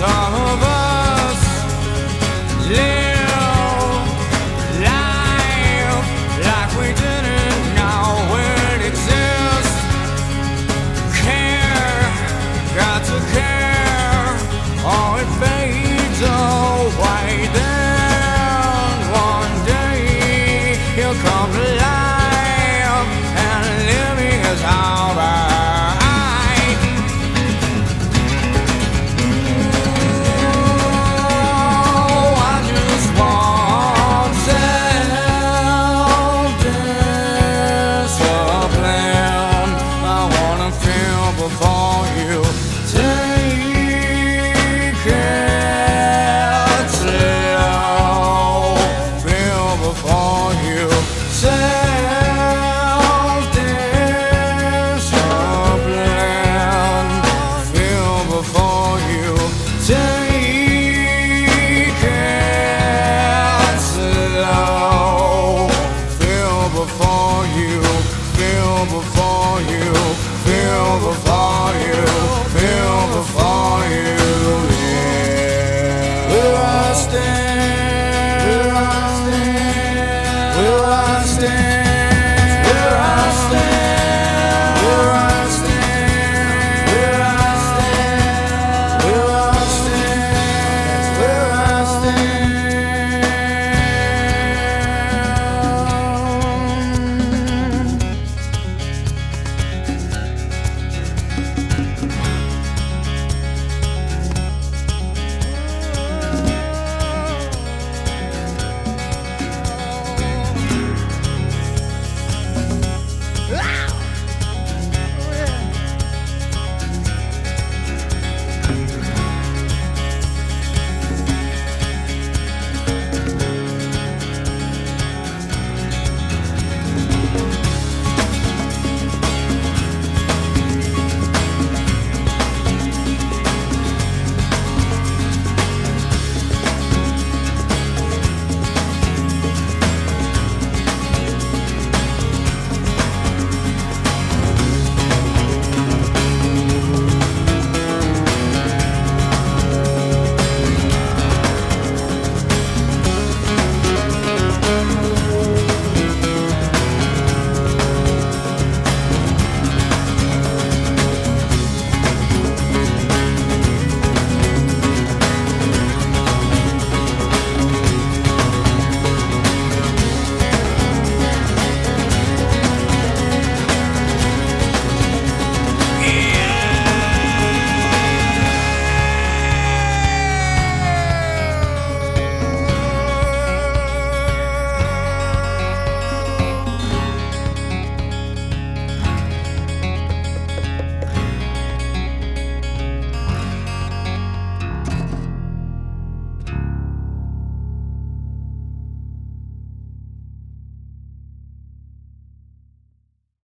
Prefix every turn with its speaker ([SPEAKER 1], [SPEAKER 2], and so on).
[SPEAKER 1] Some of us live life like we didn't know it exists. Care, got to care, or it fades away. Then one day you'll come to life, and living is alright. Before you take it slow, feel before you self-discipline, feel before you take it slow, feel before you, feel before you, feel before you, feel before you, yeah. Where I stand.